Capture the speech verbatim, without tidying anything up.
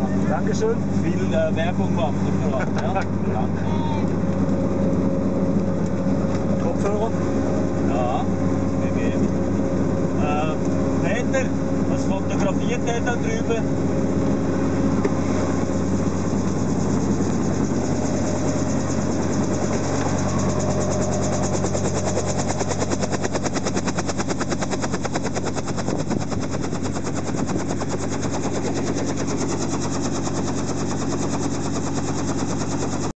Dankeschön. Viel äh, Werbung macht er vor allem. Ja. Danke. Kopfhörer. Ja, gegeben. Äh, Peter, was fotografiert er da drüben?